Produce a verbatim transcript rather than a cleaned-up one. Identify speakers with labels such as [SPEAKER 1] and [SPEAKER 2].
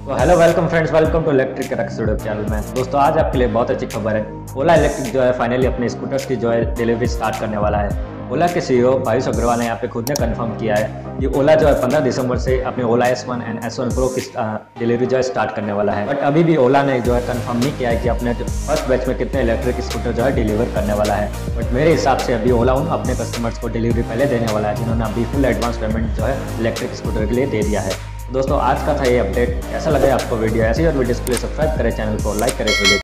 [SPEAKER 1] तो hello welcome friends, welcome to electric rucks YouTube channel में। दोस्तों आज आपके लिए बहुत अच्छी खबर है। ओला इलेक्ट्रिक जो है फाइनली अपने स्कूटर्स की जो है डिलीवरी स्टार्ट करने वाला है। ओला के सीईओ भावेश अग्रवाल ने यहाँ पे खुद ने कंफर्म किया है कि ओला जो है पंद्रह दिसंबर से अपने Ola S one and S one pro की डिलीवरी जो है स्टार्ट करने वाला है। बट अभी भी ओला ने जो है कंफर्म नहीं किया है कि अपने फर्स्ट बैच में कितने इलेक्ट्रिक स्कूटर जो है डिलीवर करने वाला है। बट मेरे हिसाब से अभी ओला उन अपने कस्टमर्स को डिलीवरी पहले देने वाला है, जिन्होंने अभी फुल एडवांस पेमेंट जो है इलेक्ट्रिक स्कूटर के लिए दे दिया है। दोस्तों आज का था ये अपडेट। कैसा लगा आपको वीडियो? ऐसी और वीडियोस के लिए सब्सक्राइब करें चैनल को, लाइक करें वीडियो।